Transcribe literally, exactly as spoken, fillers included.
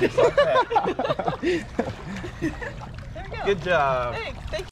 Just like that. There you go. Good job. Thanks. Thanks.